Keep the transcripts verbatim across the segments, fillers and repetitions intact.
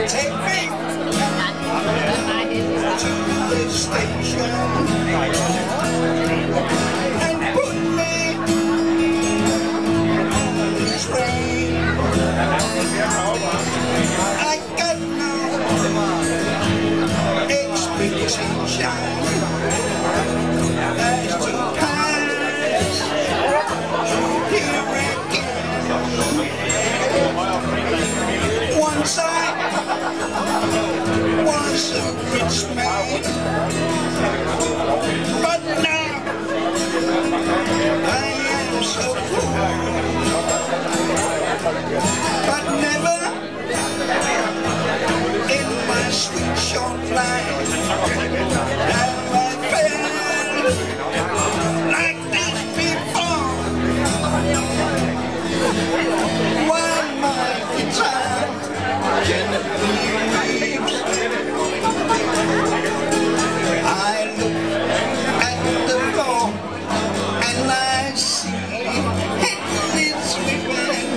Take me to the station and put me on the train. I got no expectation as to pass here again. Once I was a rich man, but now I am so poor. But never in my sweet short life have I felt like this before. While my guitar gently weeps, I look at the floor and I see it is weeping.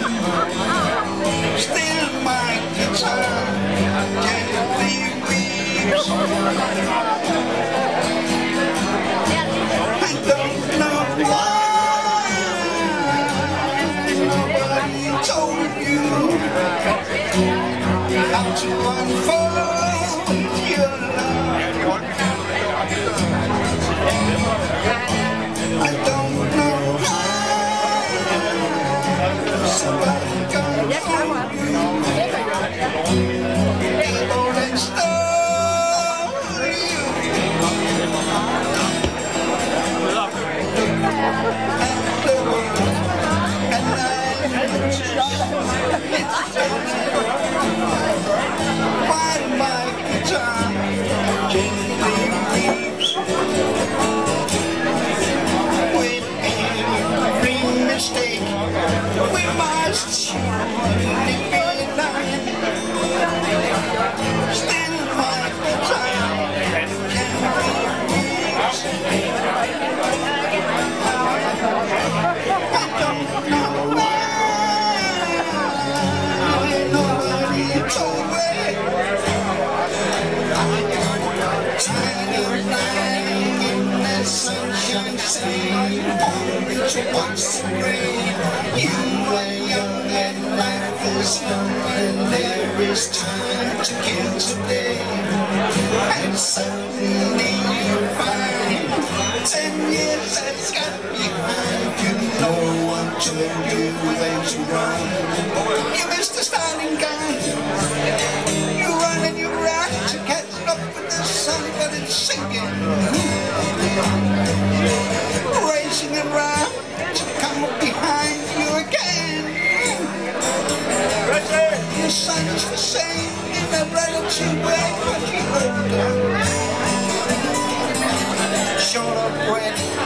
Still my guitar gently weeps. I don't know why nobody told you how to unfold your love. I don't know how somebody got you able and stole you. And the world and I while my guitar gently weeps. With every mistake we must surely be lying. Still my guitar gently weeps. I don't know why nobody told me. Tired of lying in the sunshine, saying only to watch the rain. You are young and life is young, and there is time to kill today. And suddenly you find ten years that's got behind you. No one told you when to run. You missed the starting gun. You run and you run to catch up with the sun, but it's sinking. Racing around to come up behind you again. Your sun is the same in a relative way, but you're older. Short of breath